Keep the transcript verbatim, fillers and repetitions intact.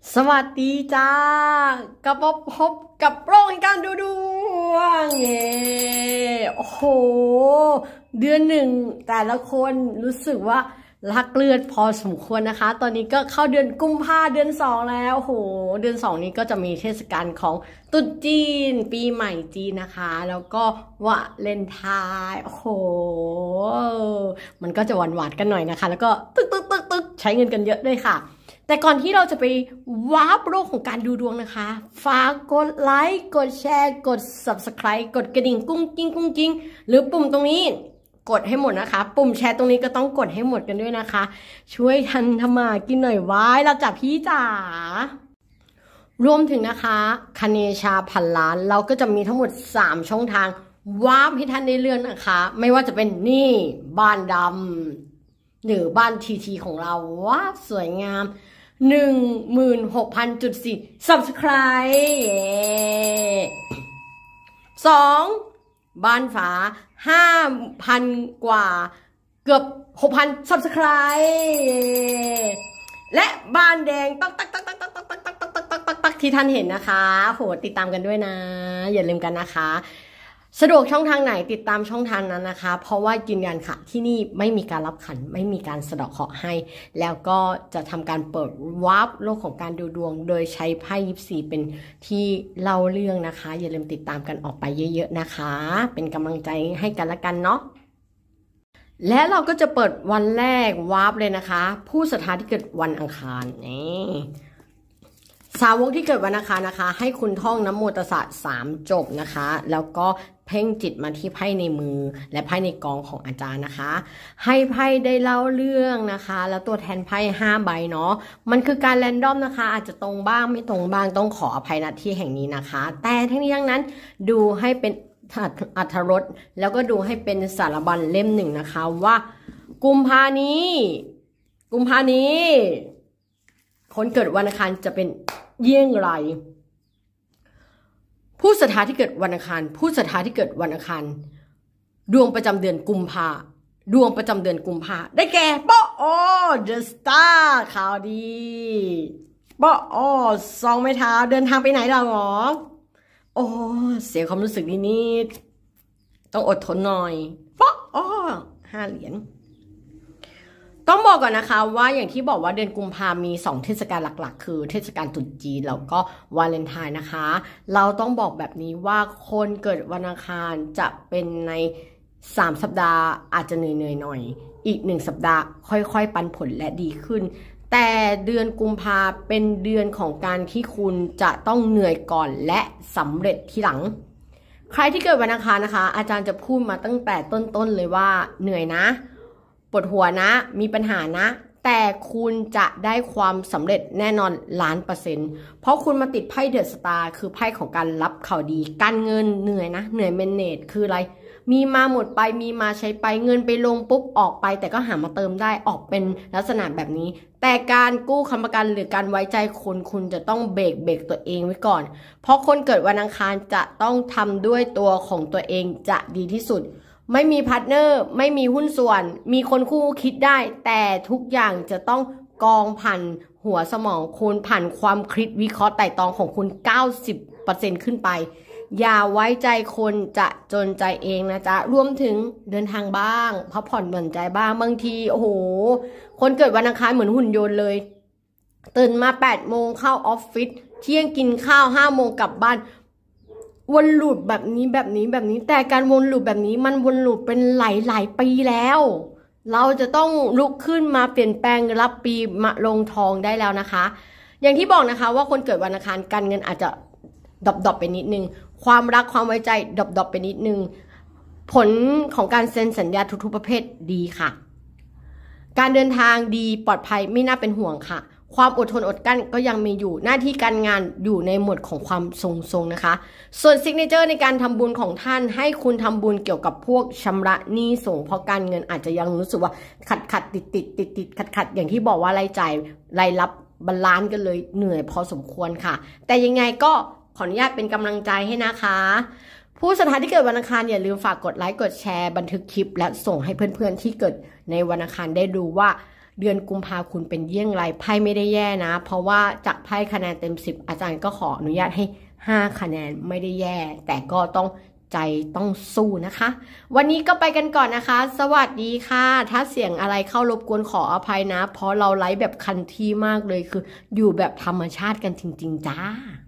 สวัสดีจ้ากับพบกับโปร่งการดูดวงเย่โอ้โหเดือนหนึ่งแต่ละคนรู้สึกว่ารักเลือดพอสมควรนะคะตอนนี้ก็เข้าเดือนกุมภาเดือนสองแล้วโอ้โหเดือนสองนี้ก็จะมีเทศกาลของตรุษจีนปีใหม่จีนนะคะแล้วก็วาเลนไทน์โอ้โหมันก็จะหวานๆกันหน่อยนะคะแล้วก็ตึกตึกตึกตึกใช้เงินกันเยอะด้วยค่ะแต่ก่อนที่เราจะไปวาร์ปโลกของการดูดวงนะคะฝากกดไลค์กดแชร์กด ซับสไครบ์ กดกระดิ่งกุ้งกิ้งกุ้งกิ้งหรือปุ่มตรงนี้กดให้หมดนะคะปุ่มแชร์ตรงนี้ก็ต้องกดให้หมดกันด้วยนะคะช่วยทันทำมากินหน่อยไว้เราจับพี่จ๋ารวมถึงนะคะคเนชาพันล้านเราก็จะมีทั้งหมดสามช่องทางวาร์ปให้ท่านได้เลือกนะคะไม่ว่าจะเป็นนี่บ้านดำหรือบ้านทีทีของเราว้าสวยงามหนึ่งหมื่นหกพันจุดสี่ ซับสไครบ์ สองบ้านฟ้าห้าพันกว่าเกือบหกพัน ซับสไครบ์ และบ้านแดงตักตักตักตักตักตักตักตักตักตักตักตักตักที่ท่านเห็นนะคะโหติดตามกันด้วยนะอย่าลืมกันนะคะสะดวกช่องทางไหนติดตามช่องทางนั้นนะคะเพราะว่ายืนยันค่ะที่นี่ไม่มีการรับขันไม่มีการสะเดาะเคราะห์ให้แล้วก็จะทำการเปิดวาร์ปโลกของการดูดวงโดยใช้ไพ่ยิปซีเป็นที่เล่าเรื่องนะคะอย่าลืมติดตามกันออกไปเยอะๆนะคะเป็นกำลังใจให้กันละกันเนาะและเราก็จะเปิดวันแรกวาร์ปเลยนะคะผู้ศรัทธาที่เกิดวันอังคารนี่สาวกที่เกิดวันอังคารนะคะให้คุณท่องนะโมตัสสะสามจบนะคะแล้วก็เพ่งจิตมาที่ไพ่ในมือและไพ่ในกองของอาจารย์นะคะให้ไพ่ได้เล่าเรื่องนะคะแล้วตัวแทนไพ่ห้าใบเนาะมันคือการแรนดอมนะคะอาจจะตรงบ้างไม่ตรงบ้างต้องขออภัยณที่แห่งนี้นะคะแต่ทั้งนี้ทั้งนั้นดูให้เป็นอรรถรสแล้วก็ดูให้เป็นสารบัญเล่มหนึ่งนะคะว่ากุมภานี้กุมภานี้คนเกิดวันอังคารจะเป็นเยี่ยงไรผู้ศรัทธาที่เกิดวันอังคารผู้ศรัทธาที่เกิดวันอังคารดวงประจำเดือนกุมภาดวงประจำเดือนกุมภาได้แก่ปออเดอะสตาร์ข่าวดีปออสองไม้เท้าเดินทางไปไหนล่ะหรอโอ้เสียความรู้สึกนิดนิดต้องอดทนหน่อยปออห้าเหรียญต้องบอกก่อนนะคะว่าอย่างที่บอกว่าเดือนกุมภามีสองเทศกาลหลักๆคือเทศกาลตรุษจีนแล้วก็วาเลนไทน์นะคะเราต้องบอกแบบนี้ว่าคนเกิดวันอังคารจะเป็นในสามสัปดาห์อาจจะเหนื่อยๆหน่อยอีกหนึ่งสัปดาห์ค่อยๆปันผลและดีขึ้นแต่เดือนกุมภาเป็นเดือนของการที่คุณจะต้องเหนื่อยก่อนและสำเร็จทีหลังใครที่เกิดวันอังคารนะคะอาจารย์จะพูดมาตั้งแต่ต้นๆเลยว่าเหนื่อยนะปวดหัวนะมีปัญหานะแต่คุณจะได้ความสำเร็จแน่นอนล้านเปอร์เซ็นต์เพราะคุณมาติดไพ่เดอะสตาร์คือไพ่ของการรับข่าวดีการเงินเหนื่อยนะเหนื่อยเมนเนจคืออะไรมีมาหมดไปมีมาใช้ไปเงินไปลงปุ๊บออกไปแต่ก็หามาเติมได้ออกเป็นลักษณะแบบนี้แต่การกู้ค้ำประกันหรือการไว้ใจคนคุณจะต้องเบรกเบรกตัวเองไว้ก่อนเพราะคนเกิดวันอังคารจะต้องทำด้วยตัวของตัวเองจะดีที่สุดไม่มีพาร์ทเนอร์ไม่มีหุ้นส่วนมีคนคู่คิดได้แต่ทุกอย่างจะต้องกองผ่านหัวสมองคุณผ่านความคิดวิเคราะห์ไต่ตองของคุณ เก้าสิบเปอร์เซ็นต์ ขึ้นไปอย่าไว้ใจคนจะจนใจเองนะจ๊ะรวมถึงเดินทางบ้างพักผ่อนหย่อนใจบ้างบางทีโอ้โหคนเกิดวันอังคารเหมือนหุ่นยนต์เลยตื่นมาแปดโมงเข้าออฟฟิศเที่ยงกินข้าวห้าโมงกลับบ้านวนลูปแบบนี้แบบนี้แบบนี้แต่การวนลูปแบบนี้มันวนลูปเป็นหลายๆปีแล้วเราจะต้องลุกขึ้นมาเปลี่ยนแปลงรับปีมะลงทองได้แล้วนะคะอย่างที่บอกนะคะว่าคนเกิดวันอังคารการเงินอาจจะดรอปๆไปนิดนึงความรักความไว้ใจดรอปๆไปนิดนึงผลของการเซ็นสัญญาทุกๆประเภทดีค่ะการเดินทางดีปลอดภัยไม่น่าเป็นห่วงค่ะความอดทนอดกลั้นก็ยังมีอยู่หน้าที่การงานอยู่ในโหมดของความทรงๆนะคะส่วนซิกเนเจอร์ในการทำบุญของท่านให้คุณทำบุญเกี่ยวกับพวกชำระหนี้ส่งเพราะการเงินอาจจะยังรู้สึกว่าขัดขัดติดติดติดติดขัดขัดอย่างที่บอกว่ารายจ่ายรายรับบาลานซ์กันเลยเหนื่อยพอสมควรค่ะแต่ยังไงก็ขออนุญาตเป็นกำลังใจให้นะคะผู้ศรัทธาที่เกิดวันอังคารอย่าลืมฝากกดไลค์กดแชร์บันทึกคลิปและส่งให้เพื่อนๆที่เกิดในวันอังคารได้ดูว่าเดือนกุมภาคุณเป็นเยี่ยงไรไพ่ไม่ได้แย่นะเพราะว่าจากไพ่คะแนนเต็มสิบอาจารย์ก็ขออนุญาตให้ห้าคะแนนไม่ได้แย่แต่ก็ต้องใจต้องสู้นะคะ วันนี้ก็ไปกันก่อนนะคะ สวัสดีค่ะถ้าเสียงอะไรเข้ารบกวนขออภัยนะเพราะเราไลฟ์แบบคันที่มากเลยคืออยู่แบบธรรมชาติกันจริงๆจ้า